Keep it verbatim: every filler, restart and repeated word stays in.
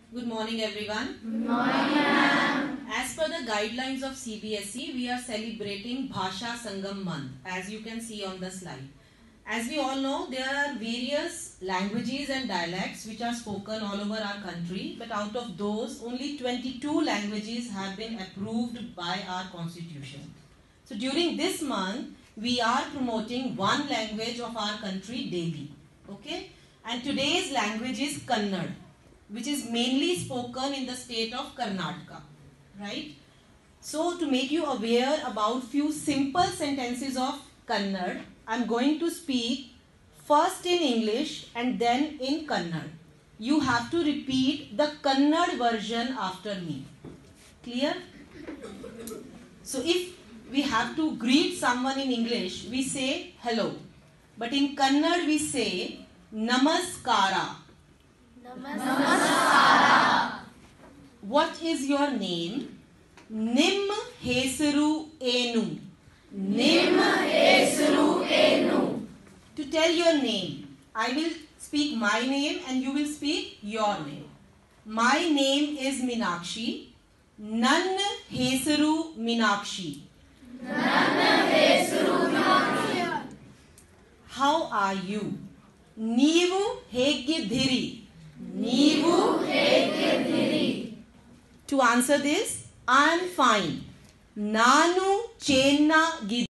Good morning, everyone. Good morning, ma'am. As per the guidelines of C B S E, we are celebrating Bhasha Sangam month, as you can see on the slide. As we all know, there are various languages and dialects which are spoken all over our country, but out of those, only twenty-two languages have been approved by our constitution. So during this month, we are promoting one language of our country daily. Okay? And today's language is Kannada, which is mainly spoken in the state of Karnataka. Right? So to make you aware about few simple sentences of Kannada, I am going to speak first in English and then in Kannada. You have to repeat the Kannada version after me. Clear? So if we have to greet someone in English, we say hello. But in Kannada we say Namaskara. Namaskara. What is your name? Nim hesaru enu. Nim hesaru enu. To tell your name, I will speak my name and you will speak your name. My name is Meenakshi. Nan hesaru Meenakshi. Nan hesaru Meenakshi. How are you? Neevu hegiddiri. Neevu hegiddiri. To answer this, I am fine. Nanu chennagiddini.